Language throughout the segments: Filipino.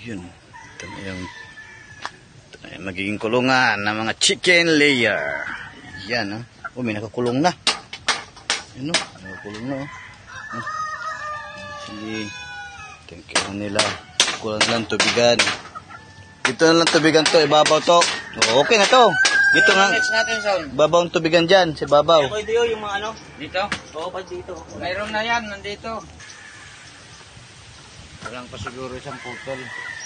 Yun. Ito na yung magiging kulungan ng mga chicken layer. Yan, oh. May nakakulong na. Yun, oh. Nakakulong na, oh. Sige. Thank you nila. Kulang lang tubigan. Dito na lang tubigan to. Ibabaw to. Oh, okay na to. Dito nga. Babaw ang tubigan dyan. Sa babaw. Okay, Dio, yung mga ano? Dito? Oo, pa dito. Mayroon na yan, nandito. Walang pa siguro isang putol.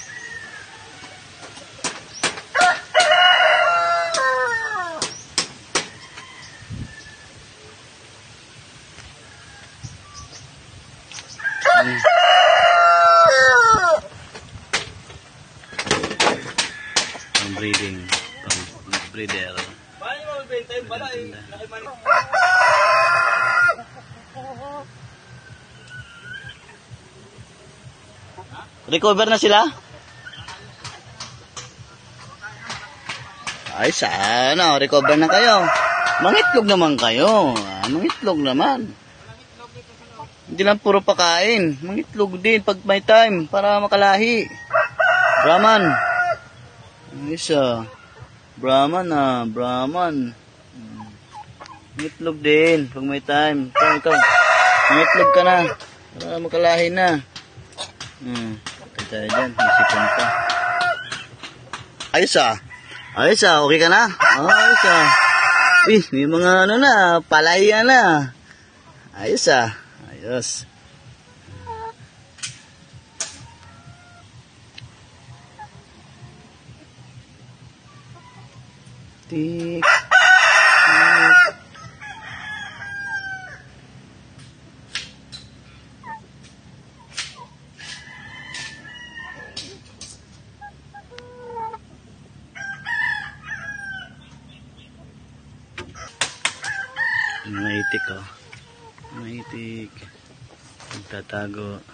Breeding. Breeder. Paano mo magbenta yung bala eh? Recover na sila? Ay, sana. Recover na kayo. Mangitlog naman kayo. Mangitlog naman. Hindi lang puro pakain. Mangitlog din pag may time para makalahi. Brahman. Isa. Brahman Brahman. Mangitlog din pag may time. Ikaw. Mangitlog ka na. Para makalahi na. Tayo dyan, isipan pa. Ayos okay ka na? Ayos may mga ano na, palaya na. Ayos Tik. Mga itik, Mga itik. Nagtatago.